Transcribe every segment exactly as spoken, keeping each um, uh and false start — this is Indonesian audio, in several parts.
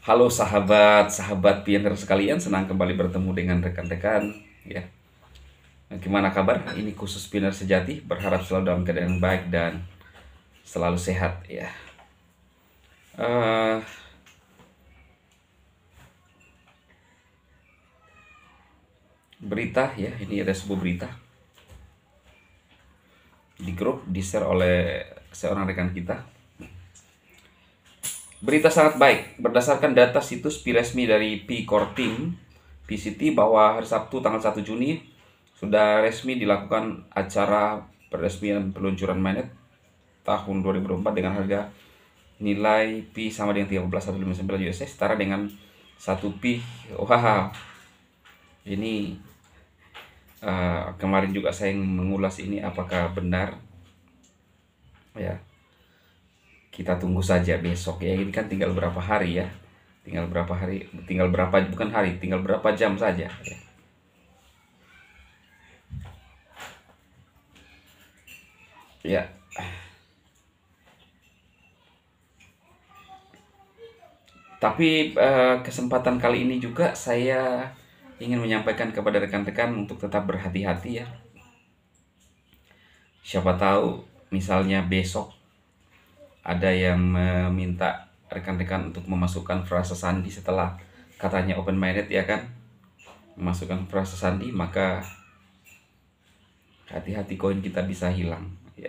Halo sahabat-sahabat pioneer sekalian, senang kembali bertemu dengan rekan-rekan ya. Gimana kabar? Ini khusus pioneer sejati, berharap selalu dalam keadaan yang baik dan selalu sehat ya. Eh, berita ya, ini ada sebuah berita di grup di-share oleh seorang rekan kita. Berita sangat baik, berdasarkan data situs Pi resmi dari Pi Core Team P C T bahwa hari Sabtu tanggal satu Juni sudah resmi dilakukan acara peresmian peluncuran mainnet tahun dua ribu dua puluh empat dengan harga nilai Pi sama dengan tiga belas koma satu lima sembilan U S D setara dengan satu Pi. Wah, ini uh, kemarin juga saya mengulas ini apakah benar ya. Kita tunggu saja besok ya, ini kan tinggal berapa hari ya, tinggal berapa hari, tinggal berapa bukan hari, tinggal berapa jam saja ya. Ya. Tapi eh, kesempatan kali ini juga saya ingin menyampaikan kepada rekan-rekan untuk tetap berhati-hati ya. Siapa tahu misalnya besok ada yang meminta rekan-rekan untuk memasukkan frasa sandi setelah katanya open minded ya kan, memasukkan frasa sandi, maka hati-hati koin kita bisa hilang ya.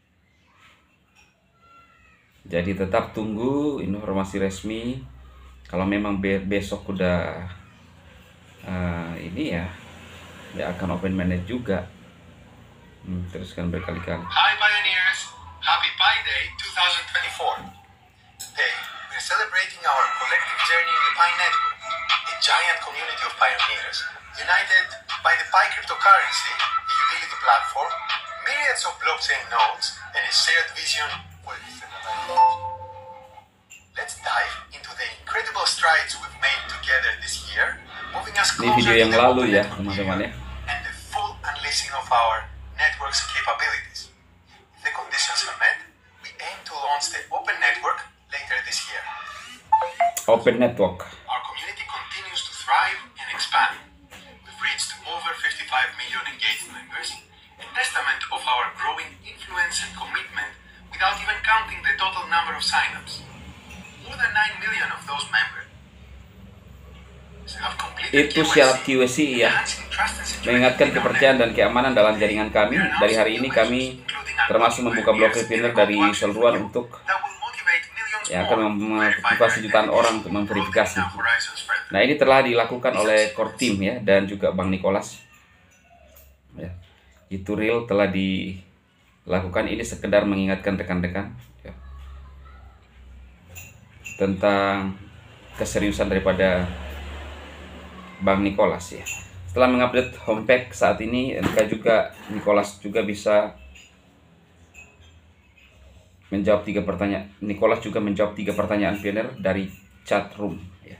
Jadi tetap tunggu informasi resmi. Kalau memang be besok udah uh, ini ya, ya akan open minded juga. Hmm, teruskan berkali-kali. Hi Pioneers, Happy Pi Day twenty twenty-four. Today, we're celebrating our collective journey in the Pi Network, a giant community of pioneers, united by the Pi cryptocurrency, a utility platform, myriads of blockchain nodes, and a shared vision for a decentralized future. Let's dive into the incredible strides we've made together this year, moving us Ini closer video to yang the lalu open ya network teman-teman ya. and the full unleashing of our network's capabilities. If the conditions are met, we aim to launch the open network later this year. Open network. Our community continues to thrive and expand. We've reached over fifty-five million engaged members, a testament of our growing influence and commitment without even counting the total number of signups. More than nine million of those members have completed Itu syarat Q S C ya, enhancing trust and security mengingatkan in our kepercayaan dan keamanan dalam jaringan kami. Dari hari ini kami termasuk membuka blok retainer dari seluruhan untuk that will motivate millions yang more akan memotivasi jutaan orang untuk memverifikasi. Nah, ini telah dilakukan oleh Core Team ya, dan juga Bang Nicholas ya. Itu real telah dilakukan. Ini sekedar mengingatkan rekan-rekan ya, tentang keseriusan daripada Bang Nicholas ya. Setelah mengupdate homepage saat ini, N K juga Nicholas juga bisa menjawab tiga pertanyaan. Nicholas juga menjawab tiga pertanyaan pioneer dari chat room ya.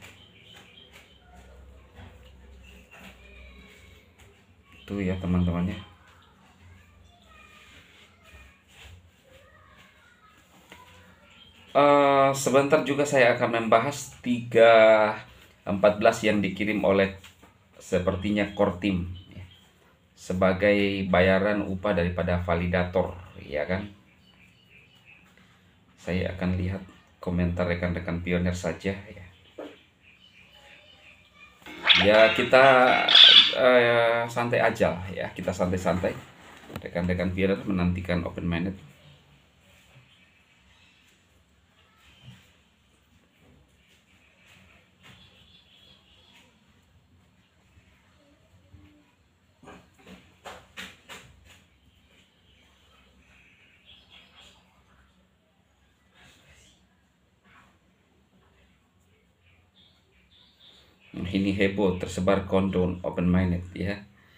Itu ya teman-teman ya. Uh, sebentar juga saya akan membahas tiga empat belas yang dikirim oleh sepertinya Core Team ya, sebagai bayaran upah daripada validator ya kan. Saya akan lihat komentar rekan-rekan pioneer saja ya. Ya kita uh, santai aja ya, kita santai-santai. Rekan-rekan pioneer menantikan open minded. Ini heboh, tersebar countdown open minded ya.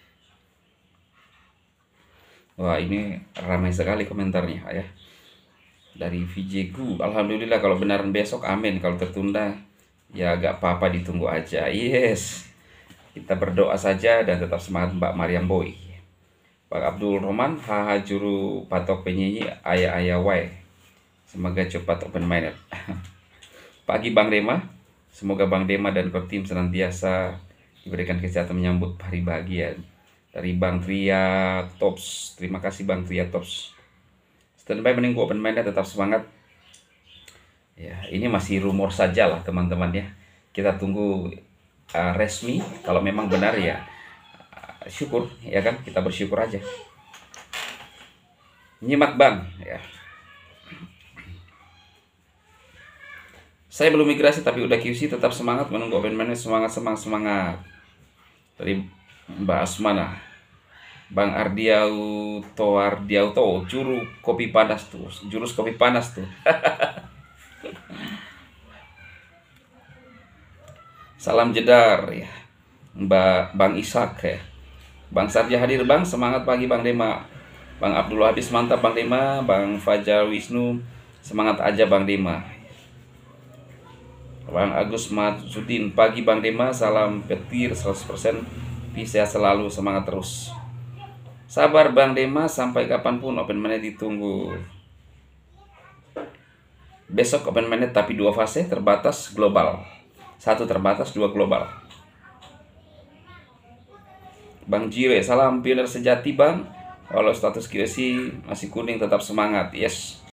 Wah, ini ramai sekali komentarnya ya. Dari V J Gu, alhamdulillah kalau benaran besok, amin. Kalau tertunda ya gak apa-apa, ditunggu aja. Yes, kita berdoa saja dan tetap semangat Mbak Mariam Boy. Pak Abdul Roman, haha juru patok penyanyi ayah-ayah way. Semoga cepat open minded. Pagi Bang Rema, Semoga Bang Dema dan core team senantiasa diberikan kesehatan menyambut hari bahagia. Dari Bang Tria Tops, terima kasih Bang Tria Tops. Standby menunggu open mindnya, tetap semangat. Ya, ini masih rumor saja lah teman-teman ya. Kita tunggu uh, resmi. Kalau memang benar ya uh, syukur ya kan, kita bersyukur aja. Nyimak Bang ya. Saya belum migrasi tapi udah Q C, tetap semangat menunggu open mindnya, semangat semangat semangat. Dari Mbak Asmana, Bang Ardiauto Ardiauto juru kopi panas tuh, jurus kopi panas tuh. Salam jedar ya, Mbak Bang Ishak ya. Bang Sarja hadir Bang, semangat pagi Bang Dema. Bang Abdul Habis mantap Bang Dema. Bang Fajar Wisnu, semangat aja Bang Dema. Bang Agus Matsudin, pagi Bang Dema, salam petir seratus persen, bisa selalu, semangat terus. Sabar Bang Dema, sampai kapanpun open minded ditunggu. Besok open minded tapi dua fase, terbatas global. Satu terbatas, dua global. Bang Jiwe, salam pioner sejati Bang. Walau status Q S I masih kuning, tetap semangat. Yes.